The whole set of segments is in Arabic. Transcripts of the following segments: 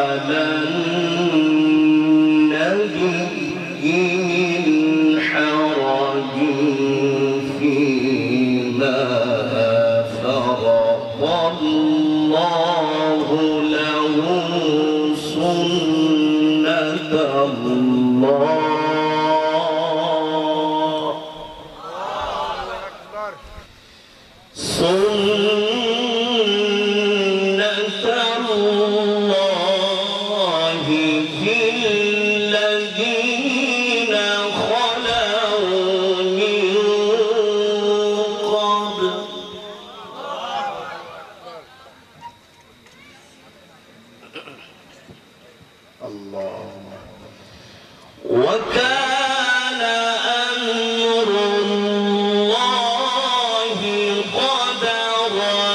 على النبي من حرج فيما فرض الله له سنة الله في الذين خلوا من قبل الله وكان أمر الله قدرا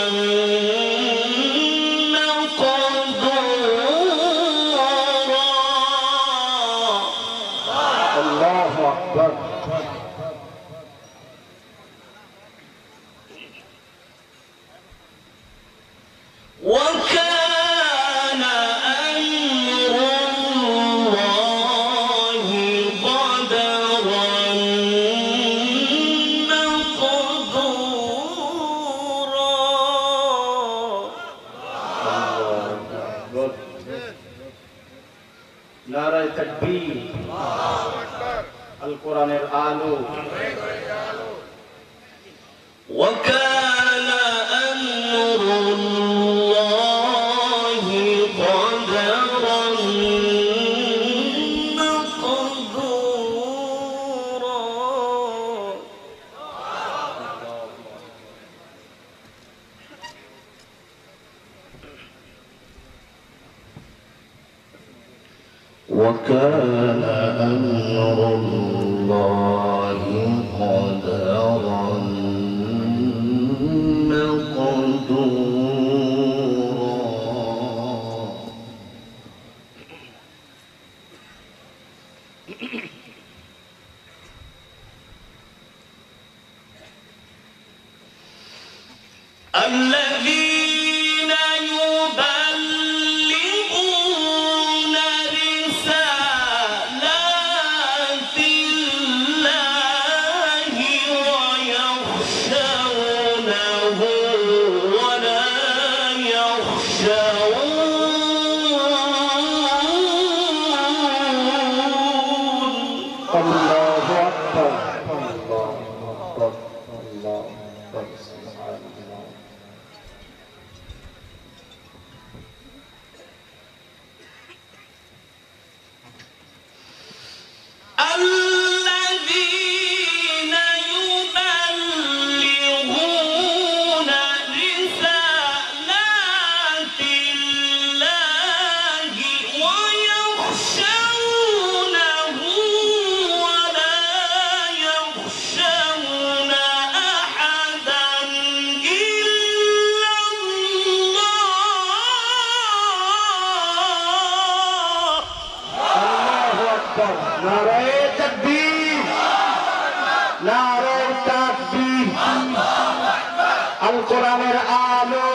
وكان أمر الله قدرا مقدورا. নারায়ে তাকবীর, আল কোরআনের আলো। وكان أمر الله قدرا مقدورا. وكان أمر الله قدرا الذين يبلغون رسالات الله ويخشونه ولا يخشون. الله أكبر الله أكبر الله أكبر. الذين يبلغون رسالات الله ويخشونه ولا يخشون أحدا إلا الله. الله أكبر. নারায়ে তাকবীর, নারায়ে তাকবীর। আল কোরআনের আলো,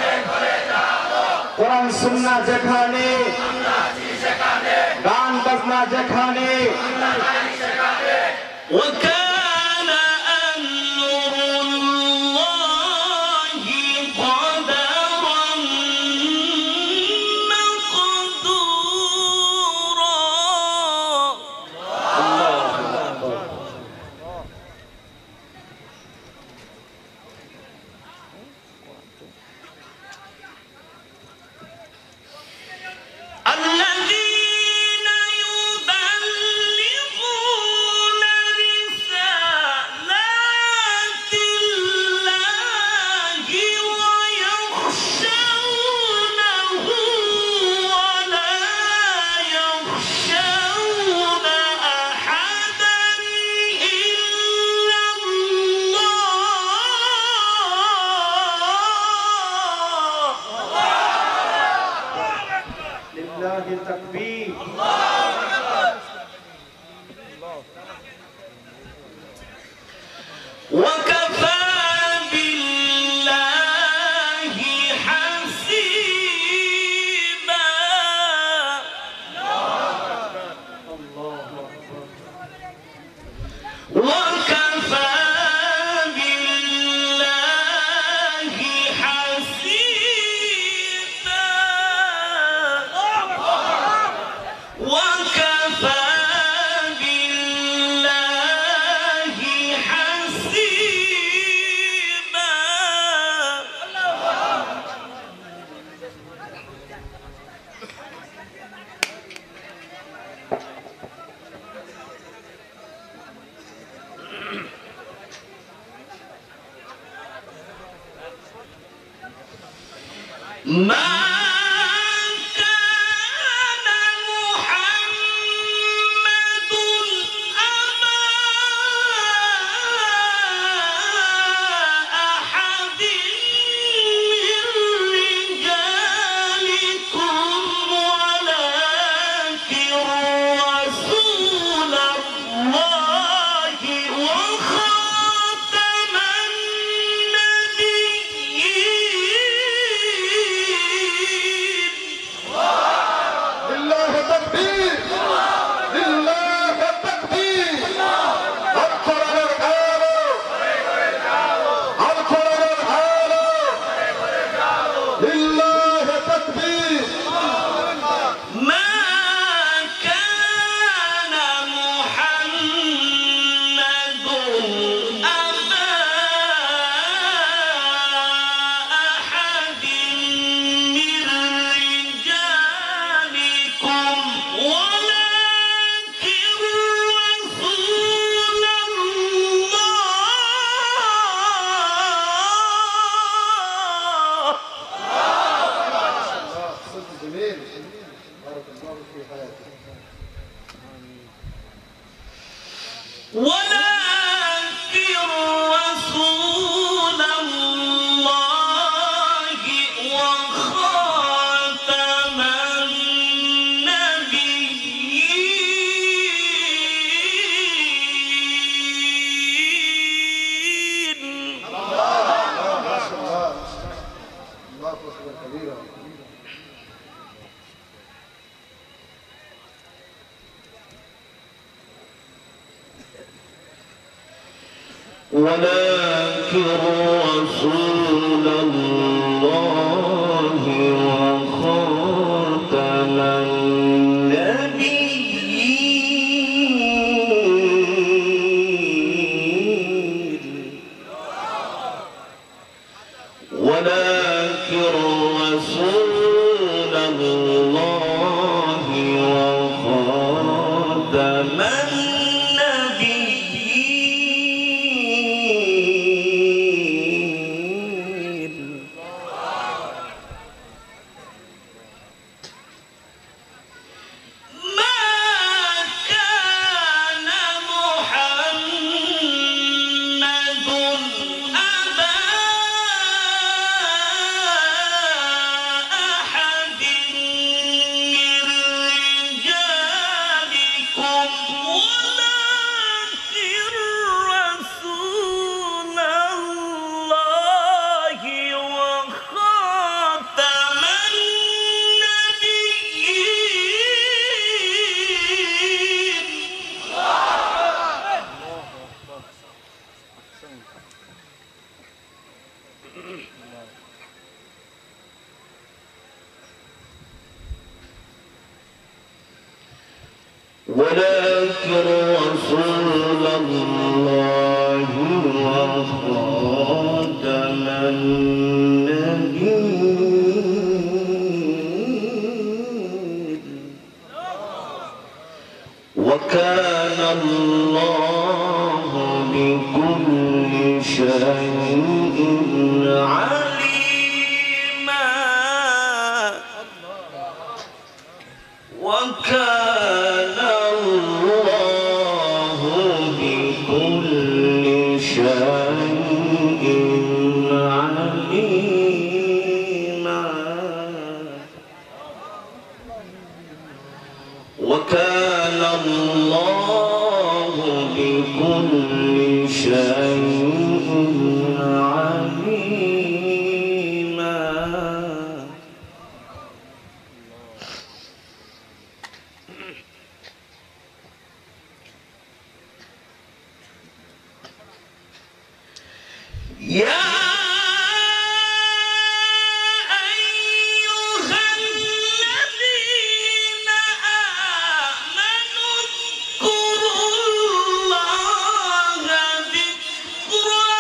কোরআন সুন্নাহ যেখানে, গান বাজনা যেখানে। وكان أمر الله قدرا مقدورا. الذين يبلغون رسالات الله ويخشونه ولا يخشون أحدا إلا الله. لله التكبير. وكفى بالله حسيبا. ولكن رسول الله وخاتم النبيين ولكن رسول الله وخاتم ولكن رسول الله وخاتم النبيين وكان الله بكل شيء عليما وكان الله بكل شيء عليما وكان الله بكل شيء عليما يا أيها الذين آمنوا اذكروا الله ذكرا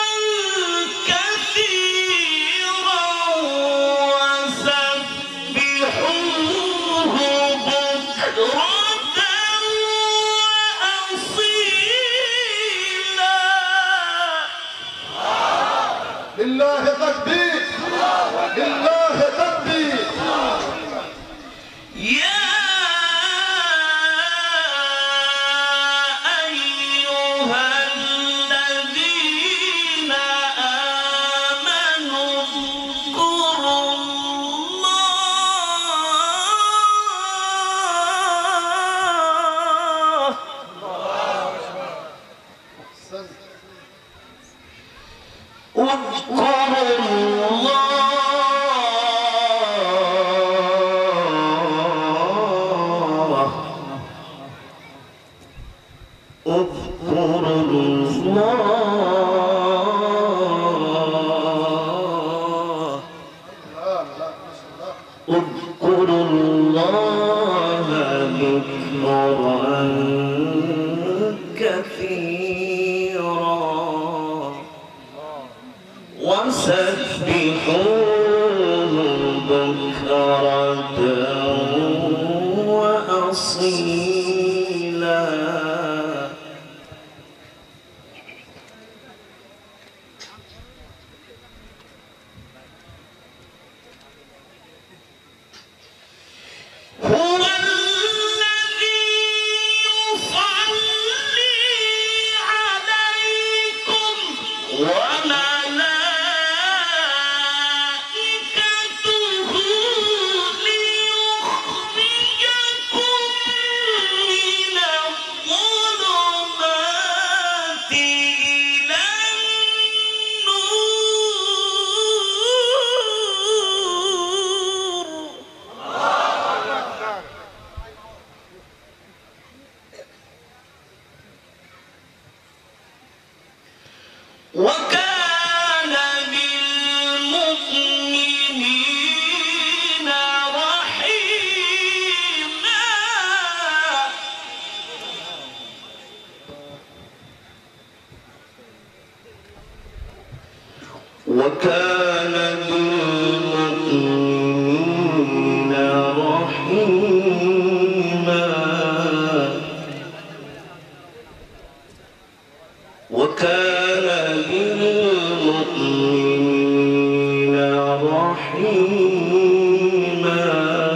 كثيرا وسبحوه بكرة اذكروا الله ذكرا كثيرا وسبحوه بكرة وأصيلا. وكان بالمؤمنين رحيما. وكان بالمؤمنين رحيما. وكان بالمؤمنين رحيما.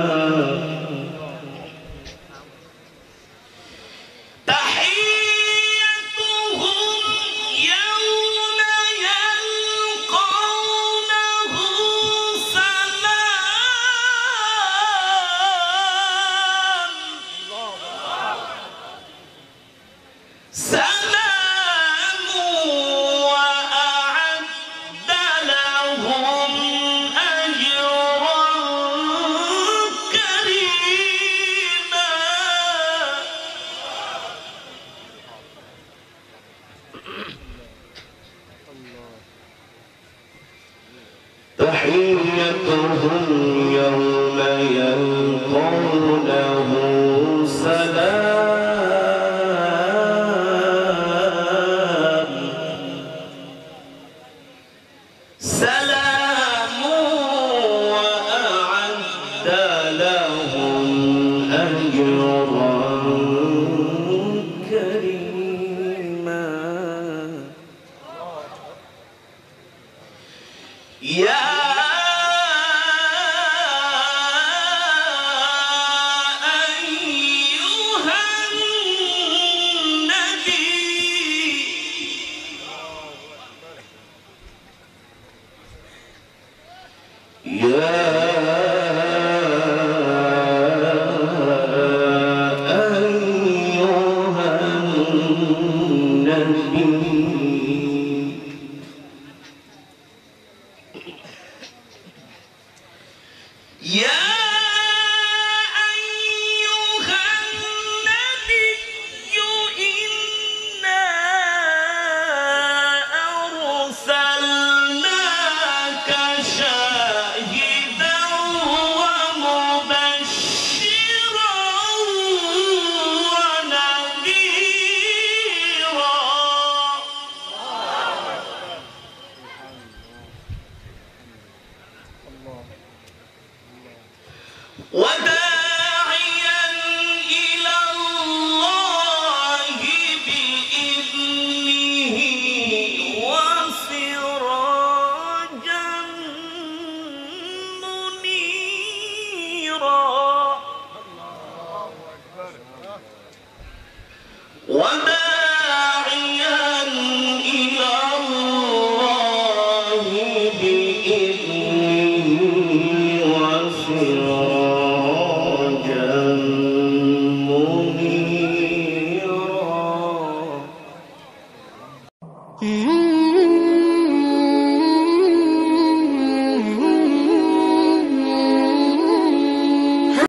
تحيتهم يوم يلقونه سلام. سلام وأعد لهم أجرا كريما. تحيتهم يوم يلقونه سلام. سلام وأعد لهم أجرا كريما. يا